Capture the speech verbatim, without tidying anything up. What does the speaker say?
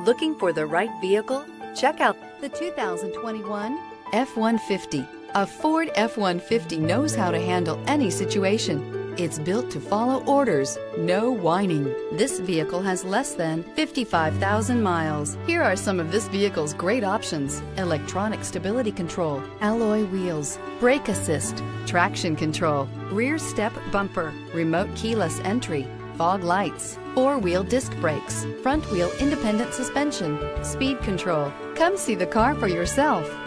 Looking for the right vehicle? Check out the two thousand twenty-one F one fifty. A Ford F one fifty knows how to handle any situation. It's built to follow orders, no whining. This vehicle has less than fifty-five thousand miles. Here are some of this vehicle's great options: electronic stability control, alloy wheels, brake assist, traction control, rear step bumper, remote keyless entry, fog lights, four-wheel disc brakes, front wheel independent suspension, speed control. Come see the car for yourself.